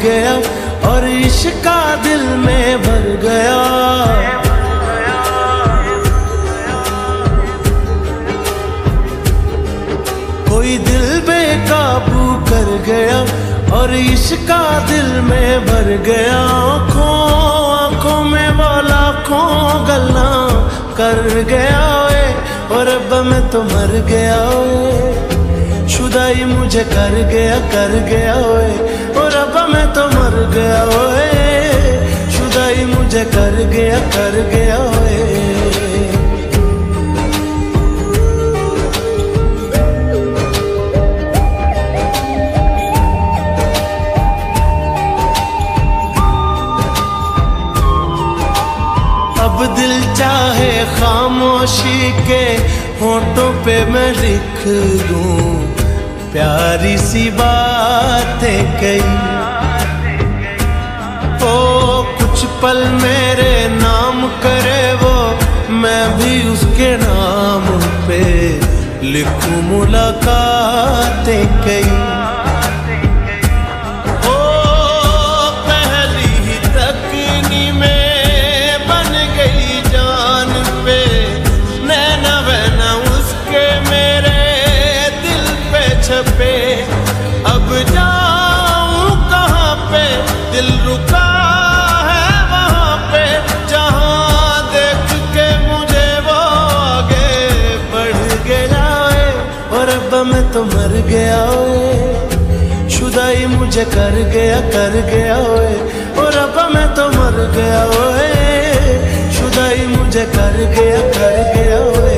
गया और इश्क का दिल में भर गया। कोई दिल बेकाबू कर गया और इश्क का दिल में भर गया। आँखों में वो लाखों गल्ला कर गया ओए और अब मैं तो मर गया ओए। शुदाई मुझे कर गया ओए और अब मैं तो मर गया ओए। शुदाई मुझे कर गया ओए। अब दिल चाहे खामोशी के होठों पे मैं लिख दूं प्यारी सी बातें कई। ओ कुछ पल मेरे नाम करे वो, मैं भी उसके नाम पे लिखूं मुलाकातें कई। अब जाऊं कहाँ पे, दिल रुका है वहाँ पे, जहाँ देख के मुझे वो आगे बढ़ गया है और अब मैं तो मर गया ओए। शुदाई मुझे कर गया ओए और अब मैं तो मर गया ओए। शुदाई मुझे कर गया ओए।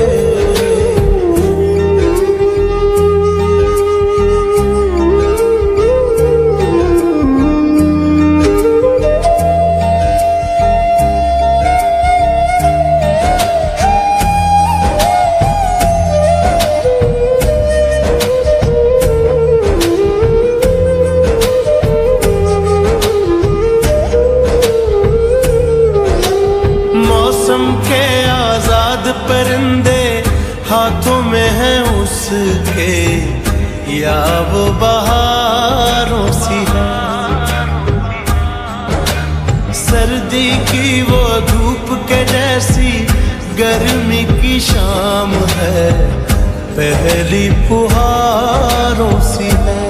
के आजाद परिंदे हाथों में हैं उसके, या वो बहारों सी है। सर्दी की वो धूप के जैसी गर्मी की शाम है, पहली फुहारों सी है।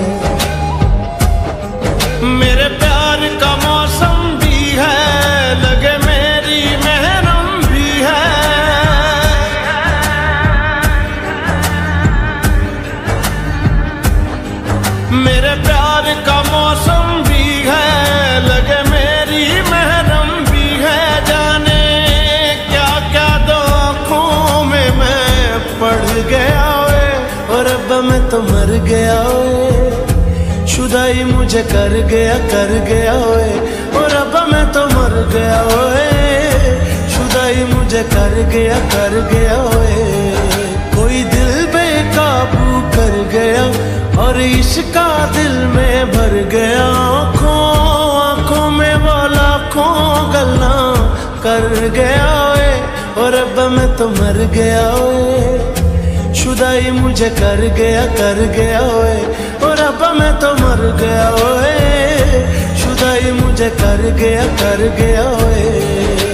मेरे प्यार का मौसम भी है, लगे मेरी महरम भी है। मेरे प्यार का मौसम भी है, लगे मेरी महरम भी है। जाने क्या क्या दो आँखों में मैं पढ़ गया ओए और अब मैं तो मर गया ओए। शुदाई मुझे कर गया ओए और अब मैं तो मर गया ओए। शुदाई मुझे कर गया ओए। कोई दिल बेकाबू कर गया और इश्क का दिल में भर गया। आँखों में वो लाखों गल्ला कर गया ओए और अब मैं तो मर गया ओए। शुदाई मुझे कर गया ओए और अब मैं तो मर गया ओए। शुदाई मुझे कर गया ओए।